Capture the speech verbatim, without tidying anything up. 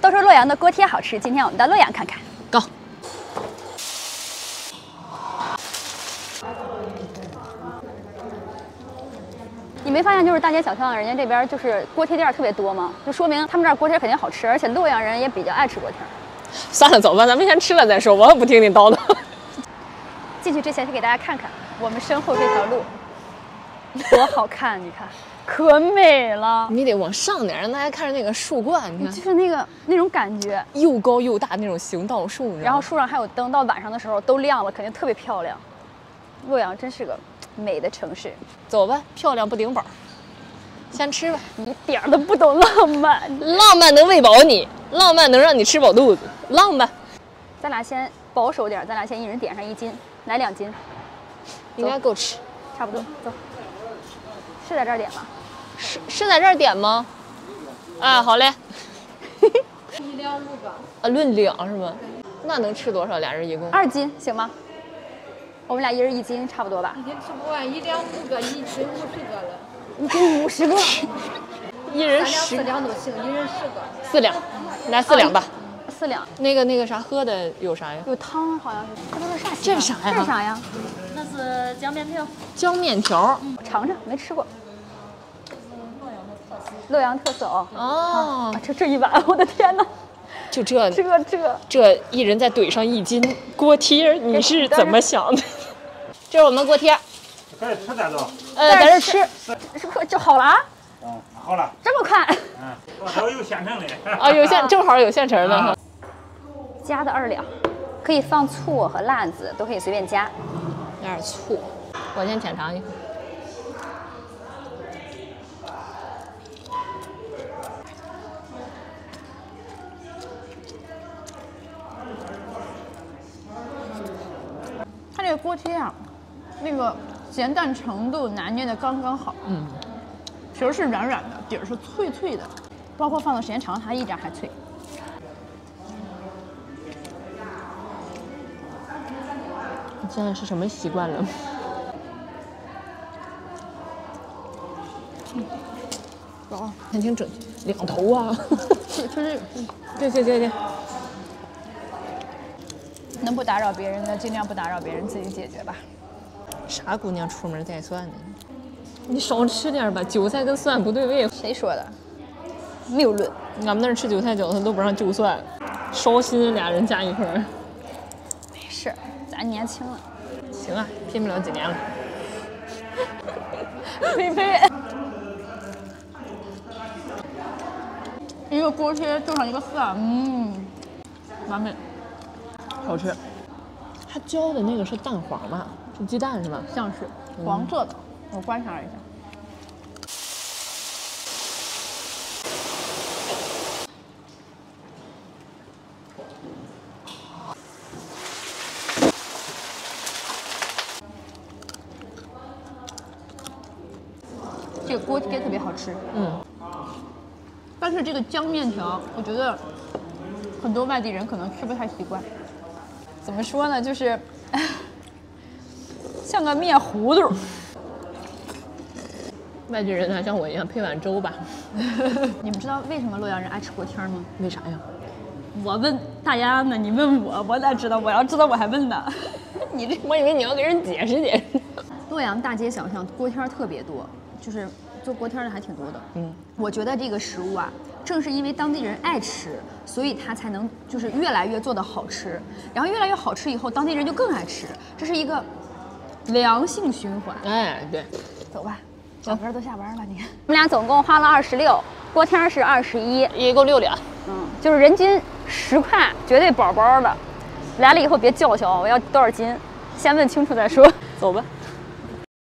都说洛阳的锅贴好吃，今天我们到洛阳看看。 Go。 你没发现就是大街小巷，人家这边就是锅贴店特别多吗？就说明他们这儿锅贴肯定好吃，而且洛阳人也比较爱吃锅贴。 算了，走吧，咱们先吃了再说，我也不听你叨叨。 进去之前先给大家看看我们身后这条路，多好看！你看，可美了。 你得往上点，让大家看着那个树冠，你看， 就是那个那种感觉， 又高又大那种行道树， 然后树上还有灯，到晚上的时候都亮了，肯定特别漂亮。洛阳真是个美的城市。 走吧，漂亮不顶饱，先吃吧。 一点都不懂浪漫， 浪漫能喂饱你，浪漫能让你吃饱肚子，浪漫。 咱俩先保守点，咱俩先一人点上一斤，来两斤， 应该够吃， 差不多。走，是在这儿点吗？ 是是在这儿点吗？啊，好嘞。 一两五个。 啊，论两是吗？那能吃多少？俩人一共二斤行吗？我们俩一人一斤，差不多吧？ 一斤吃不完，一两五个，一斤五十个了。 一斤五十个， 一人三两十四两都行，一人十个。 四两，来四两吧。 四两。 那个那个啥喝的有啥呀？ 有汤，好像是。这都是啥？ 这是啥呀？ 这是啥呀？ 那是江面条。 江面条。 嗯，尝尝，没吃过。洛阳特色哦。 哦。 啊，这这一碗，我的天哪！ 就这这这这一人再怼上一斤锅贴，你是怎么想的？这是我们锅贴。 可以吃点都。 呃，在这吃。 是不是就好了啊？ 嗯，好了。 这么快？ 嗯，还有现成的。 啊，有现正好有现成的。 加的二两，可以放醋和辣子，都可以随便加。 有点醋，我先浅尝一口。 它这个锅贴啊，那个咸淡程度拿捏的刚刚好。嗯，皮儿是软软的，底儿是脆脆的，包括放的时间长，它一点还脆。 你现在是什么习惯了？ 嗯，哦， 还挺整齐，两头啊。 吃吃这个， 对对对对。 能不打扰别人的尽量不打扰别人，自己解决吧。 啥姑娘出门带蒜呢？你少吃点吧，韭菜跟蒜不对味。 谁说的？谬论。 俺们那儿吃韭菜饺子都不让就蒜，烧心俩人加一块儿。 没事，咱年轻了。 行啊，拼不了几年了。 呸呸！ 一个锅贴就上一个蒜，嗯，完美。 好吃，它浇的那个是蛋黄吧？是鸡蛋是吧？ 像是黄色的，嗯、我观察了一下。这个锅贴特别好吃， 嗯， 但是这个江面条，我觉得很多外地人可能吃不太习惯。怎么说呢，就是像个面糊涂。 外地人还像我一样配碗粥吧？ 你们知道为什么洛阳人爱吃锅贴吗？ 为啥呀？ 我问大家呢，你问我，我咋知道？我要知道我还问呢。 你这，我以为你要给人解释解释。 洛阳大街小巷锅贴特别多，就是做锅贴的还挺多的。 嗯， 我觉得这个食物啊，正是因为当地人爱吃，所以它才能就是越来越做的好吃，然后越来越好吃以后，当地人就更爱吃，这是一个良性循环。 哎，对， 走吧，小哥都下班了，你看。 我们俩总共花了二十六，锅贴是二十一， 一共六两。 嗯，就是人均十块，绝对饱饱的。来了以后别叫嚣，我要多少斤，先问清楚再说。 走吧。